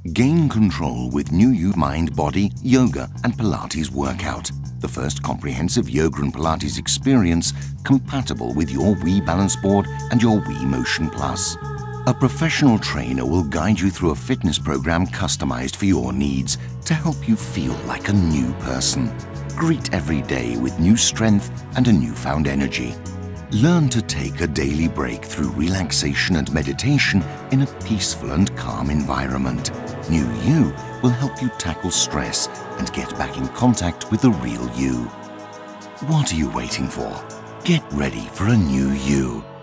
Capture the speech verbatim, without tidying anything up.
Gain control with NewU Mind Body, Yoga and Pilates workout. The first comprehensive yoga and Pilates experience compatible with your Wii Balance Board and your Wii Motion Plus. A professional trainer will guide you through a fitness program customized for your needs to help you feel like a new person. Greet every day with new strength and a newfound energy. Learn to take a daily break through relaxation and meditation in a peaceful and calm environment. NewU will help you tackle stress and get back in contact with the real you. What are you waiting for? Get ready for a new you.